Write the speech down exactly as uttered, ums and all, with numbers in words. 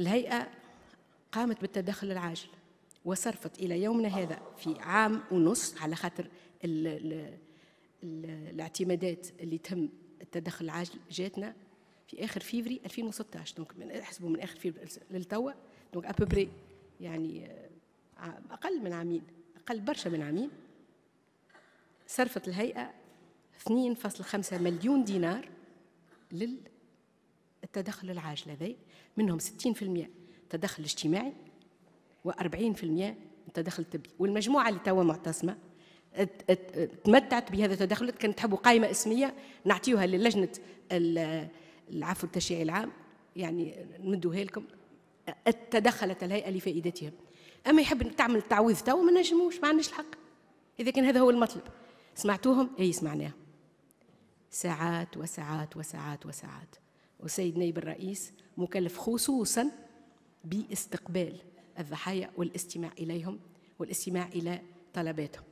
الهيئة قامت بالتدخل العاجل وصرفت إلى يومنا هذا في عام ونص، على خاطر ال ال ال الاعتمادات اللي تم التدخل العاجل جاتنا في آخر فيفري ألفين وستة عشر، دونك من احسبوا من آخر فيفري للتوا، دونك أبوبري يعني أقل من عامين، أقل برشا من عامين. صرفت الهيئة اثنين فاصلة خمسة مليون دينار للتدخل العاجل هذا، منهم ستين بالمئة تدخل اجتماعي وأربعين بالمئة التدخل الطبي. والمجموعة اللي توا معتصمة تمتعت بهذا التدخل. كانت تحبوا قائمة اسمية نعطيوها للجنة العفو التشريعي العام، يعني نمدوها لكم، تدخلت الهيئة لفائدتهم. أما يحب تعمل تعويض تو ما نجموش، ما عندناش الحق. إذا كان هذا هو المطلب، سمعتوهم؟ أي سمعناهم ساعات وساعات وساعات وساعات. والسيد نائب الرئيس مكلف خصوصا باستقبال الضحايا والاستماع إليهم والاستماع إلى طلباتهم.